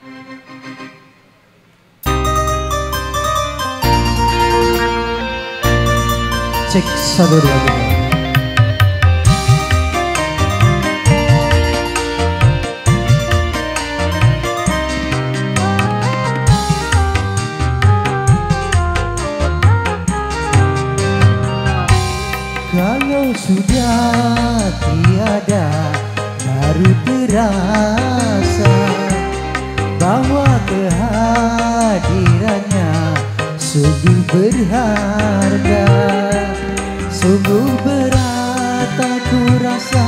Cek 1 2 3. Kalau sudah tiada baru terasa bahwa kehadirannya sungguh berharga. Sungguh berat aku rasa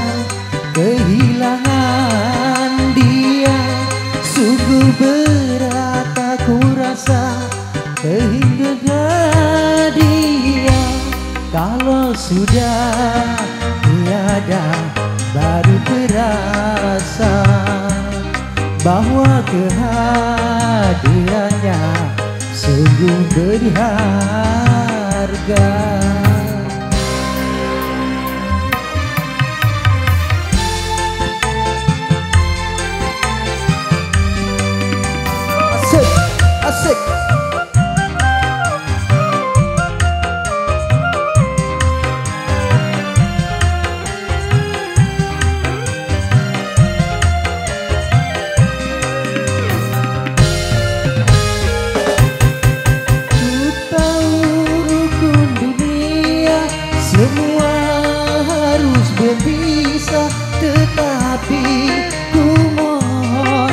kehilangan dia. Sungguh berat aku rasa kehilangan dia. Kalau sudah tiada baru terasa bahwa kehadirannya sungguh berharga. Asik, asik. Semua harus berpisah, tetapi ku mohon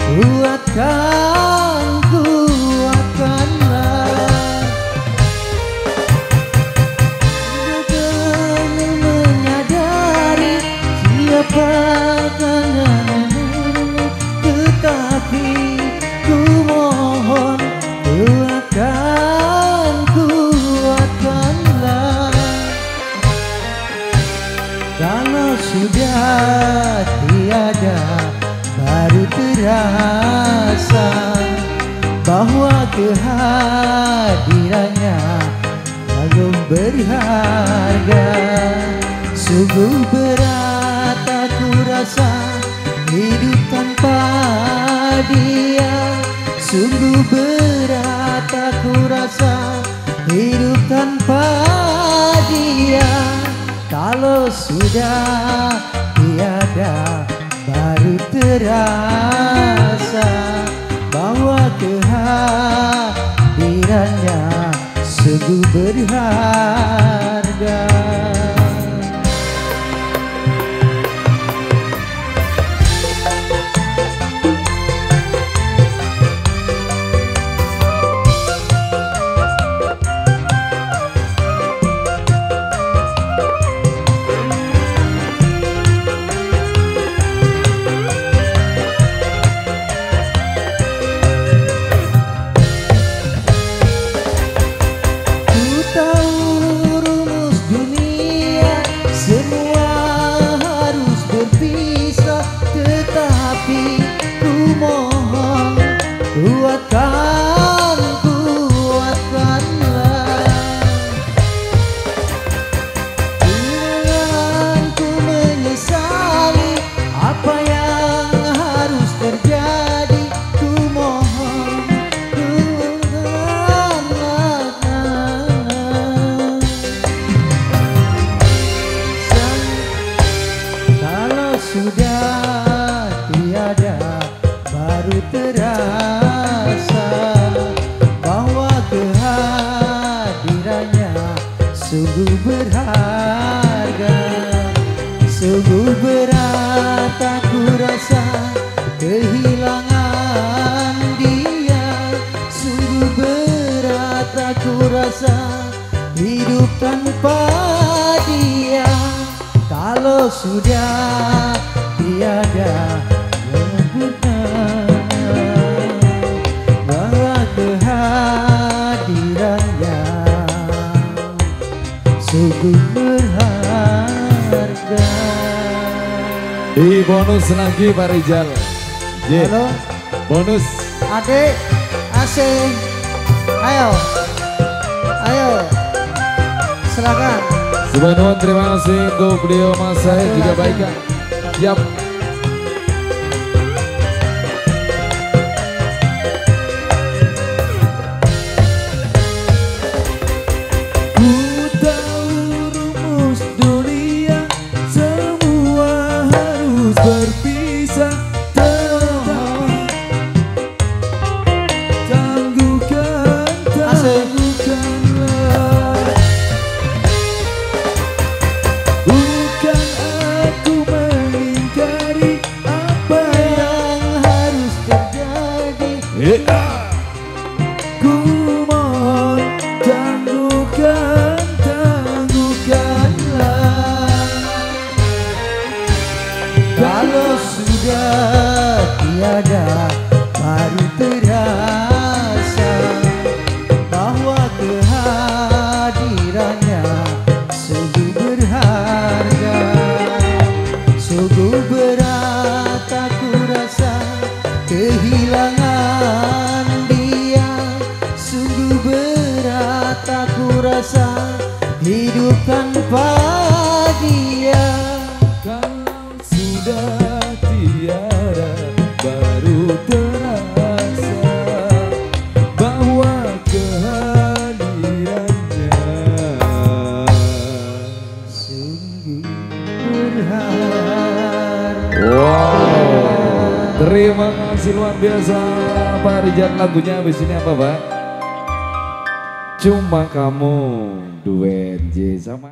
kuatkanlah. Jangan menyadari siapa kananmu, tetapi ku mohon kuatkanlah. Kalau sudah tiada baru terasa bahwa kehadirannya sungguh berharga. Sungguh berat aku rasa hidup tanpa dia. Sungguh berat aku rasa hidup tanpa dia. Kalau sudah tiada baru terasa bahwa kehadirannya sungguh berharga. Kuatkanlah. Jangan ku menyesali apa yang harus terjadi. Ku mohon kuatkanlah. Kalau sudah tiada baru terasa bahwa kehadirannya sungguh berharga. Sungguh berat aku rasa kehilangan dia. Sungguh berat aku rasa hidup tanpa dia. Kalau sudah tiada bahwa kehadirannya sungguh berharga. Di bonus lagi Pak Rizal. Halo. Bonus. Adik, asing. Ayo. Ayo. Silakan. Subhanallah, terima kasih untuk beliau Mas Syahid juga baik. Siap. bisa tahan. Tangguhkanlah. Bukan aku mengingkari apa yang harus terjadi. ku mohon tangguhkanlah. Kalau sudah tiada baru terasa bahwa kehadirannya sungguh berharga. Sungguh berat aku rasa kehilangan dia. Sungguh berat aku rasa hidup tanpa dia. Kalau sudah tiada baru terasa bahwa kehadirannya Sungguh berharga. wow. Terima kasih luar biasa Pak Rizal. Lagunya habis ini apa Pak? Cuma Kamu duet J sama